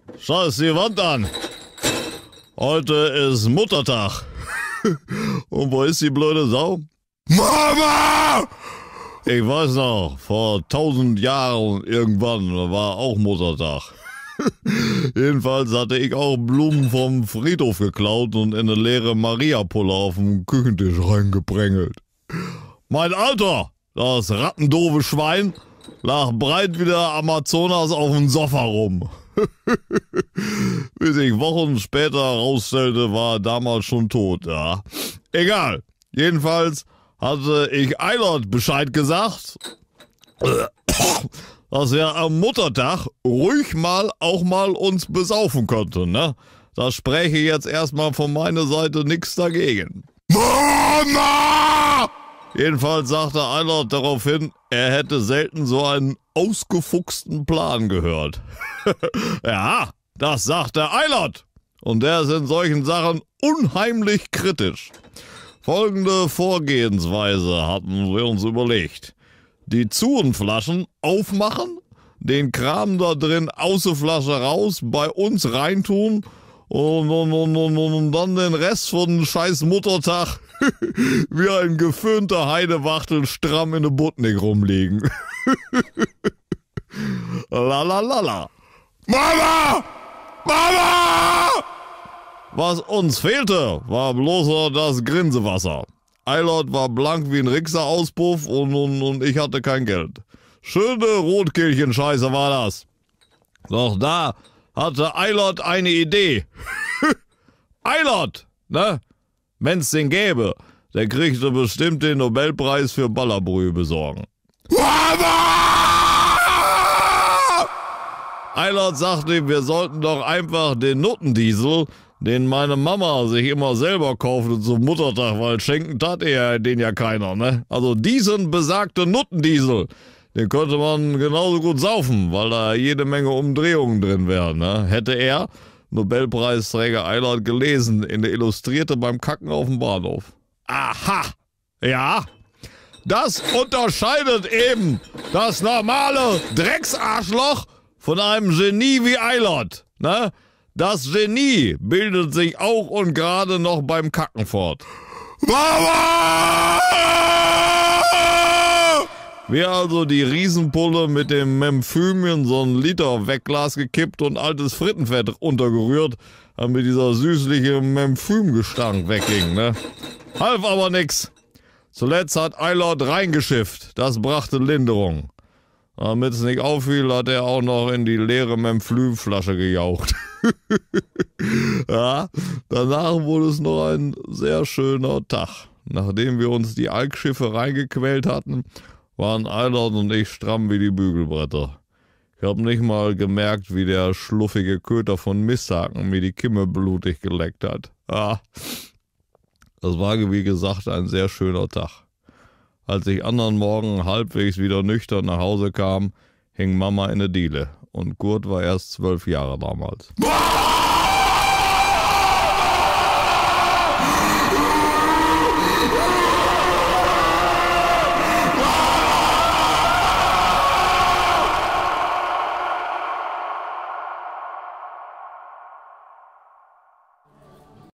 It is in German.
scheiß die Wand an. Heute ist Muttertag. Und wo ist die blöde Sau? Mama! Ich weiß noch, vor 1000 Jahren irgendwann war auch Muttertag. Jedenfalls hatte ich auch Blumen vom Friedhof geklaut und in eine leere Mariapulle auf dem Küchentisch reingeprängelt. Mein Alter, das rattendoofe Schwein, lag breit wie der Amazonas auf dem Sofa rum. Wie sich Wochen später herausstellte, war er damals schon tot, ja. Egal, jedenfalls hatte ich Eilert Bescheid gesagt, dass wir am Muttertag ruhig mal auch mal uns besaufen könnten, ne? Da spräche jetzt erstmal von meiner Seite nichts dagegen. Mama! Jedenfalls sagte Eilert daraufhin, er hätte selten so einen ausgefuchsten Plan gehört. Ja, das sagt der Eilert. Und der ist in solchen Sachen unheimlich kritisch. Folgende Vorgehensweise hatten wir uns überlegt. Die Zurenflaschen aufmachen, den Kram da drin aus der Flasche raus, bei uns reintun und dann den Rest von scheiß Muttertag wie ein geföhnter Heidewachtel stramm in der Butnik rumliegen. Lalalala. Mama! Mama! Was uns fehlte, war bloß das Grinsewasser. Eilert war blank wie ein Rixer-Auspuff und ich hatte kein Geld. Schöne Rotkehlchen-Scheiße war das. Doch da hatte Eilert eine Idee. Eilert, ne? Wenn's den gäbe, der kriegte bestimmt den Nobelpreis für Ballerbrühe besorgen. Eilert sagte, wir sollten doch einfach den Nuttendiesel, den meine Mama sich immer selber kaufte zum Muttertag, weil schenken tat er den ja keiner, ne? Also diesen besagten Nuttendiesel, den könnte man genauso gut saufen, weil da jede Menge Umdrehungen drin wären, ne? Hätte er, Nobelpreisträger Eilert, gelesen in der Illustrierte beim Kacken auf dem Bahnhof. Aha! Ja, das unterscheidet eben das normale Drecksarschloch von einem Genie wie Eilert, ne? Das Genie bildet sich auch und gerade noch beim Kacken fort. Mama! Wir also die Riesenpulle mit dem Memphym in so ein Liter Wegglas gekippt und altes Frittenfett untergerührt, damit dieser süßliche Memphym-Gestank wegging, ne? Half aber nix. Zuletzt hat Eilert reingeschifft. Das brachte Linderung. Damit es nicht auffiel, hat er auch noch in die leere Memphym-Flasche gejaucht. Ja, danach wurde es noch ein sehr schöner Tag. Nachdem wir uns die Alkschiffe reingequält hatten, waren Eilert und ich stramm wie die Bügelbretter. Ich hab nicht mal gemerkt, wie der schluffige Köter von Misthaken mir die Kimme blutig geleckt hat. Ah, das war wie gesagt ein sehr schöner Tag. Als ich anderen Morgen halbwegs wieder nüchtern nach Hause kam, hing Mama in der Diele und Kurt war erst 12 Jahre damals.